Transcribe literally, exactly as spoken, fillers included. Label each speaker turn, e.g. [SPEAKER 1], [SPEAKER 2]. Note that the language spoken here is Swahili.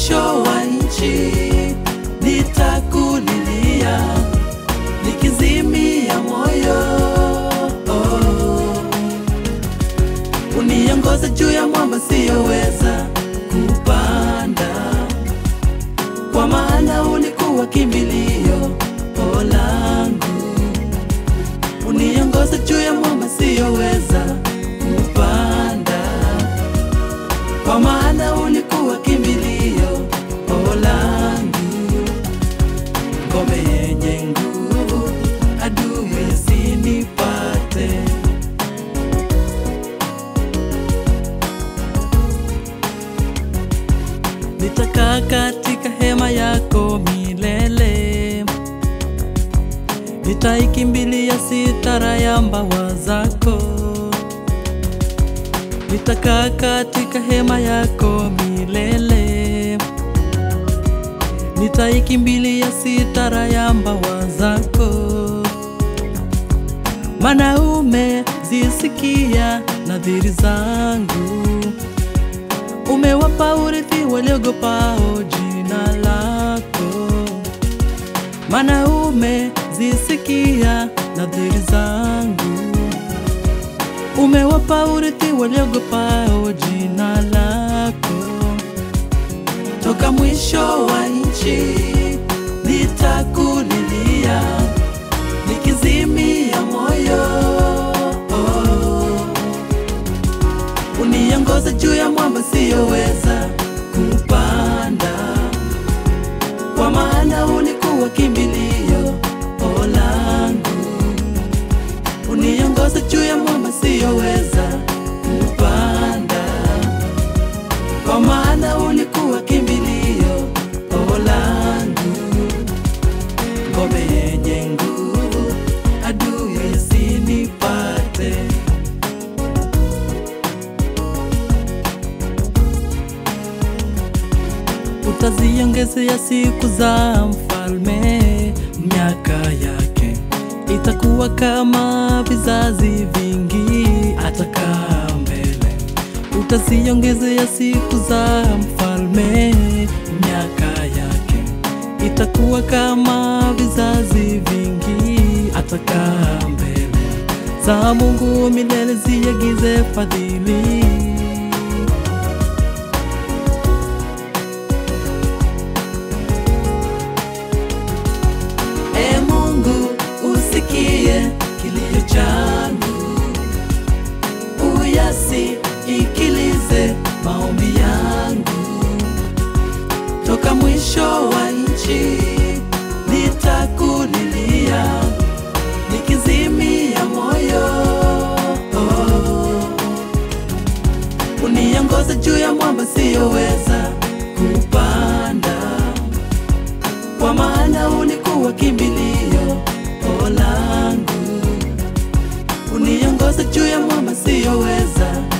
[SPEAKER 1] mwisho wa nchi nitakulilia, nikizimia moyo. Oh, uniongoze juu ya mwamba siyoweza kupanda, kwa maana ulikuwa kimbilio langu. Uniongoze juu ya mwamba siyoweza kupanda, kwa maana ulikuwa kimbilio langu. Ngome yenye nguvu adui asinipate. Nitakaa katika hema yako milele, nitaikimbilia sitara ya mbawa zako. Nitakaa katika hema yako milele, nitaikimbilia sitara ya mbawa zako. Maana umezisikia nadhiri zangu, umewapa urithi waliogopao jina lako. Maana umezisikia nadhiri zangu, umewapa urithi waliogopao jina lako. Toka mwisho wa nchi nitakulilia, nikizimia moyo. Oh, uniongoze juu ya mwamba siyoweza kupanda, kwa maana ulikuwa kimbilio langu. Uniongoze juu ya mwamba siyoweza kupanda, kwa maana ulikuwa kimbilio langu. Ngome yenye nguvu adui asinipate. Utaziongezea siku za mfalme, miaka yake itakuwa kama vizazi vingi, atakaa mbele. Utaziongezea siku za mfalme, miaka yake itakuwa kama vizazi vingi, atakaa mbele. Za Mungu milele ziagize fadhili, kilio changu, uyasikilize maombi yangu. Toka mwisho wa nchi nitakulilia, nikizimia moyo. Oh, uniongoze juu ya mwamba siyoweza kupanda, kwa maana ulikuwa kimbilio langu. Uniongoze juu ya mwamba siyoweza